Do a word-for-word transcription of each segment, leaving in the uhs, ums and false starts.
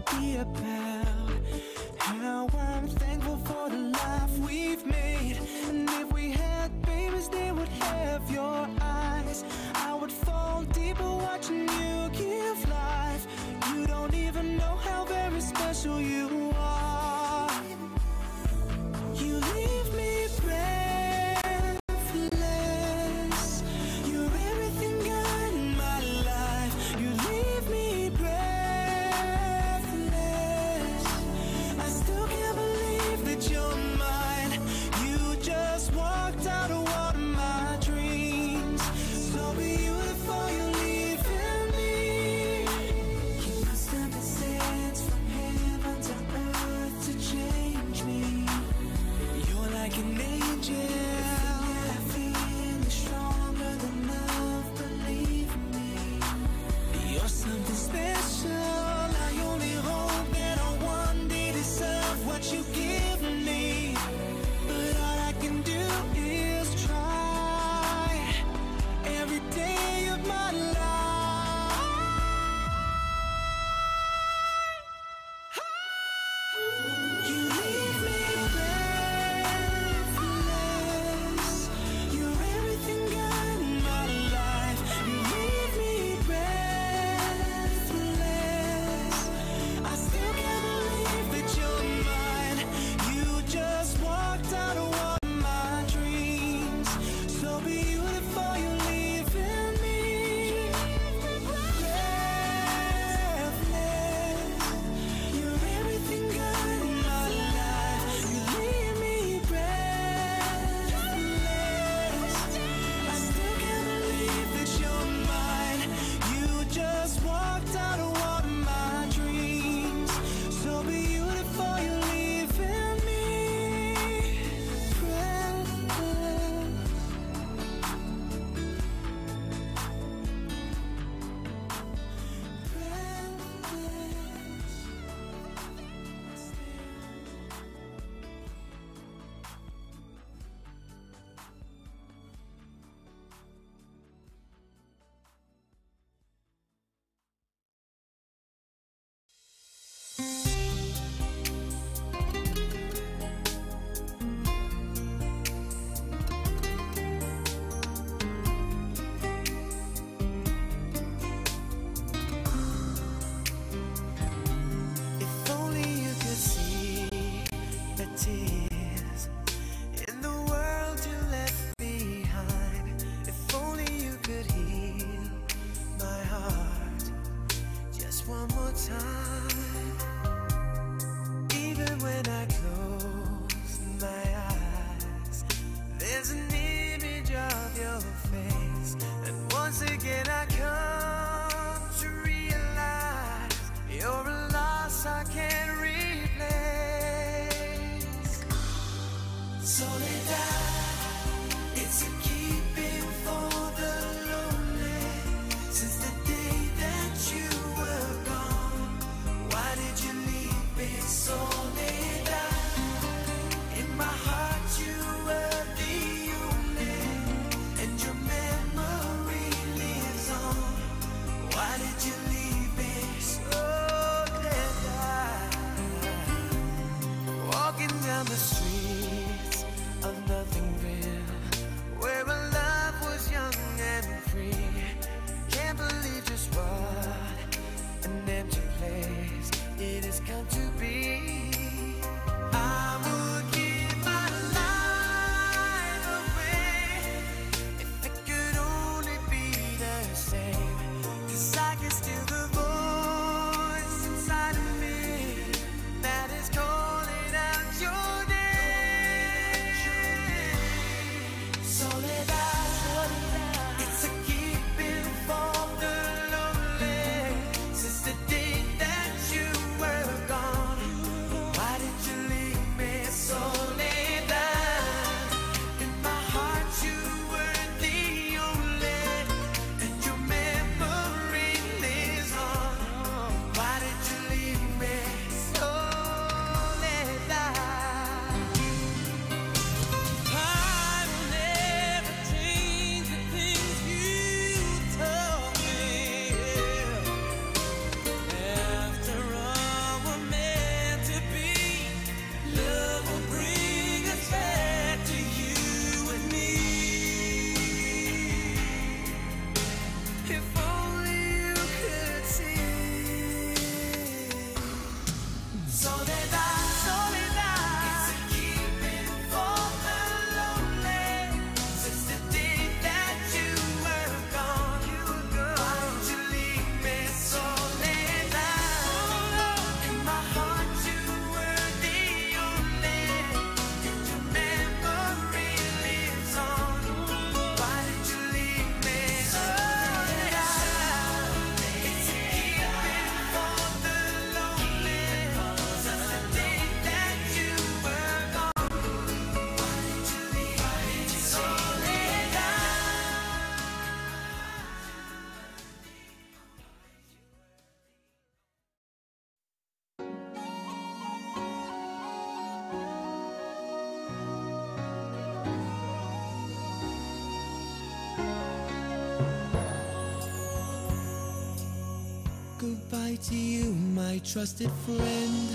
be about how I'm thankful for the life we've made. And if we had babies, they would have your eyes. I would fall deeper watching you give life. You don't even know how very special you are. You leave me breathless. You're everything good in my life. You leave me breathless. to you, my trusted friend.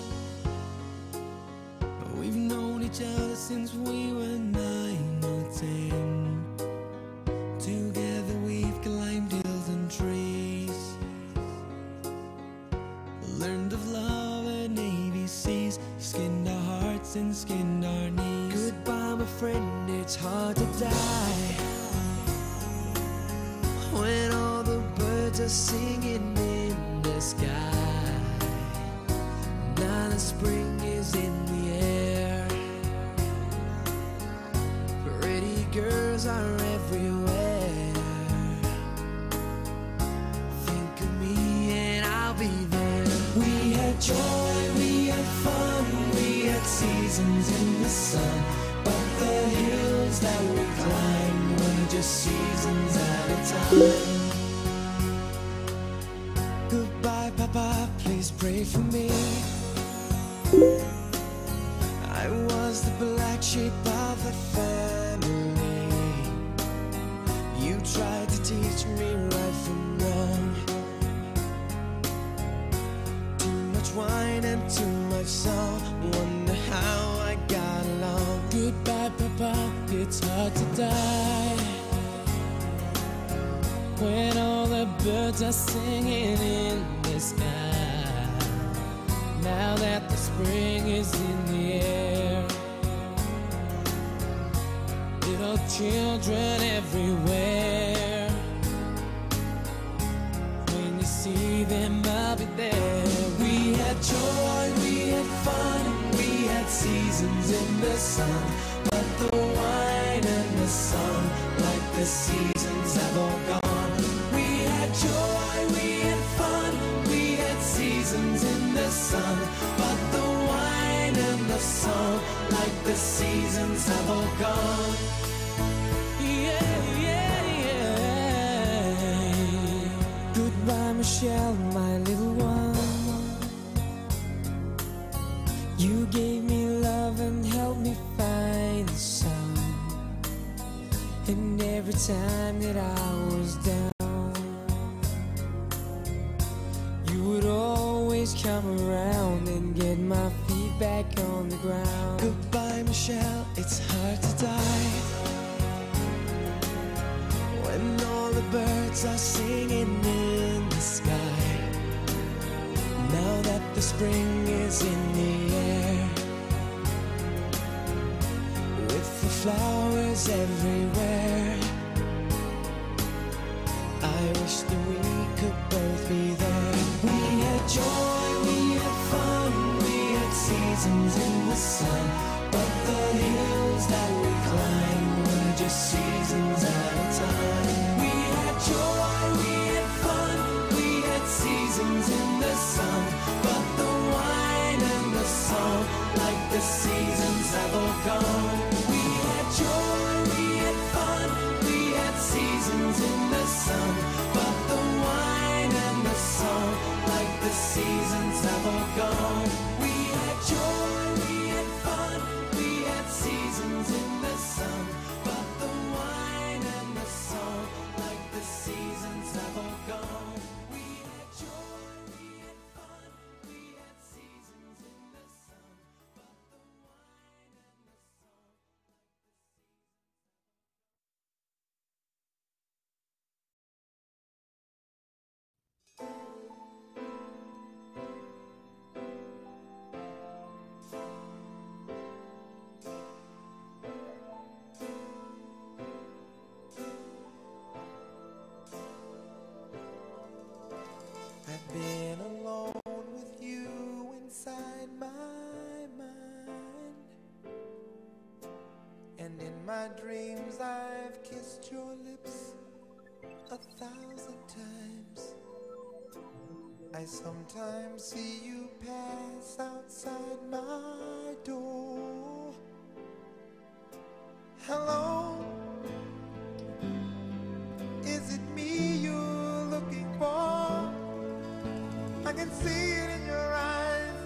We've known each other since we were nine or ten. Together we've climbed hills and trees, learned of love and A B Cs, skinned our hearts and skinned our knees. Goodbye, my friend, it's hard to die when all the birds are singing in the sky. Now the spring is in the air, pretty girls are everywhere. Think of me and I'll be there. We had joy, we had fun, we had seasons in the sun, but the hills that we climbed were just seasons at a time. Goodbye, Papa, please pray for me. I was the black sheep of the family. You tried to teach me right from wrong. Too much wine and too much song, wonder how I got along. Goodbye, Papa, it's hard to die when all the birds are singing in the sky. Now that the spring is in the air, little children everywhere. When you see them, I'll be there. We had joy, we had fun, we had seasons in the sun, but the wine and the sun, like the seasons, have all gone. We had joy, we had fun, we had seasons in the sun, but the wine and the song, like the seasons, have all gone. Yeah, yeah, yeah. Goodbye, Michelle, my little one. You gave me love and helped me find the sun, and every time that I was down, you would always come around and get my feet back on the ground. Goodbye, Michelle, it's hard to die when all the birds are singing in the sky. Now that the spring is in the air, with the flowers everywhere, I wish that we could both be there. We had joy, we had fun, we had seasons in the sun, but the hills that we climbed were just seasons at a time. We had joy, we had fun, we had seasons in the sun, but the wine and the song, like the seasons, have all gone. We had joy, we had fun, we had seasons in the sun, but the wine and the song, like the seasons, have all gone. We had joy, we had fun, we had seasons in the sun, but the wine and the song, like the seasons, have all gone. We had joy, we had fun, we had seasons in the sun, but the wine and the song. I've been alone with you inside my mind, and in my dreams I've kissed your lips a thousand times. I sometimes see you pass outside my door. Hello, is it me you're looking for? I can see it in your eyes,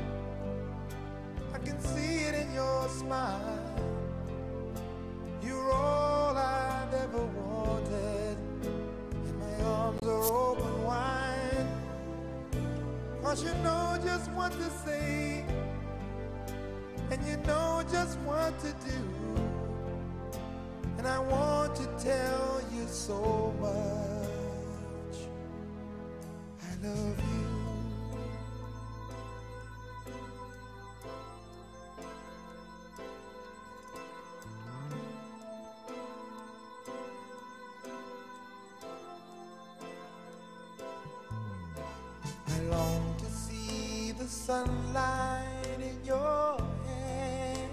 I can see it in your smile. You're all I've ever wanted, and my arms are open wide. 'cause you know just what to say, and you know just what to do. And I want to tell you so much. I love you. I long to see the sunlight in your hair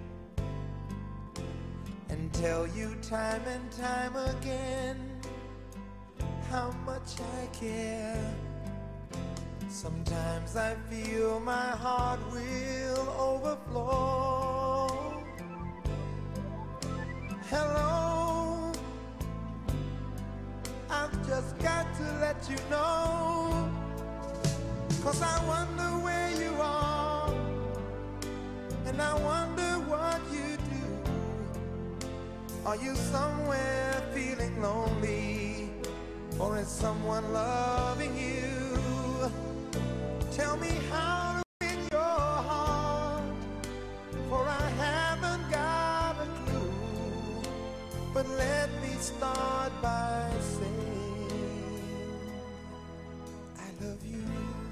and tell you time and time again how much I care. Sometimes I feel my heart will overflow. Hello, I've just got to let you know, 'cause I wonder where you are, and I wonder what you do. Are you somewhere feeling lonely, or is someone loving you? Tell me how to win your heart, for I haven't got a clue. But let me start by saying I love you.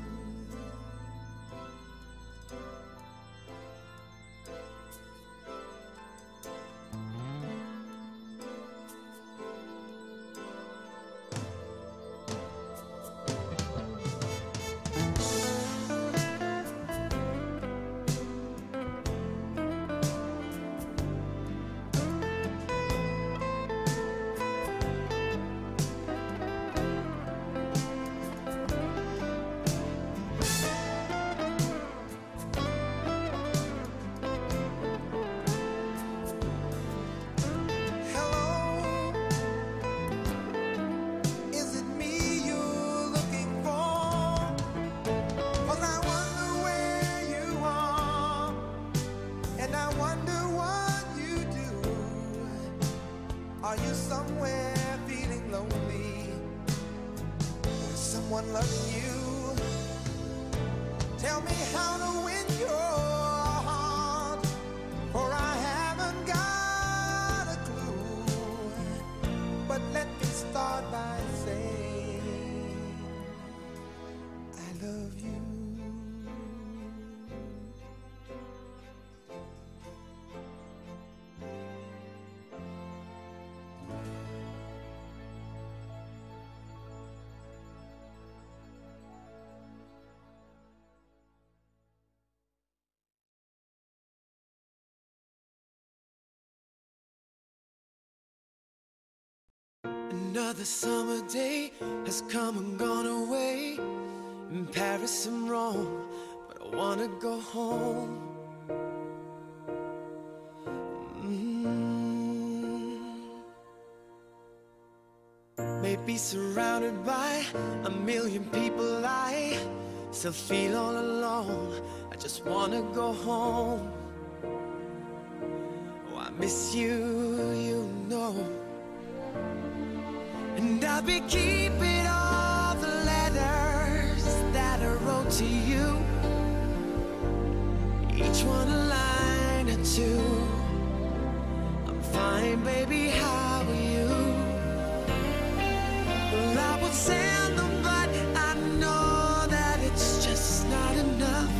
Are you somewhere feeling lonely? Is someone loving you? Tell me how to win your heart, for I haven't got a clue. But let me start by saying I love you. Another summer day has come and gone away, in Paris and Rome, but I wanna go home. Mm. Maybe surrounded by a million people, I still feel all alone. I just wanna go home. Oh, I miss you, you know. And I'll be keeping all the letters that I wrote to you, each one a line or two. I'm fine, baby, how are you? Well, I would send them, but I know that it's just not enough.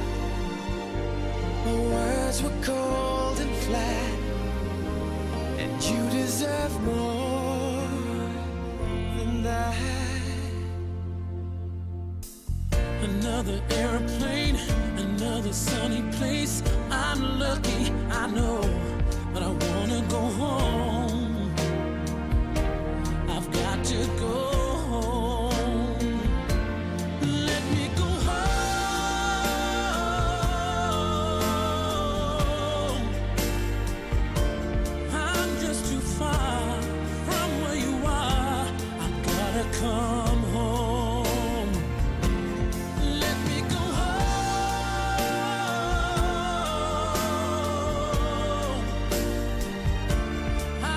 My words were cold and flat, and you deserve more. Another airplane, another sunny place. I'm lucky, I know, but I wanna go home. I've got to go home. Let me go home. I'm just too far from where you are. I've gotta come home. Let me go home. I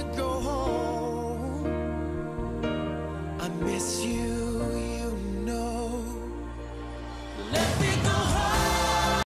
go home. I miss you.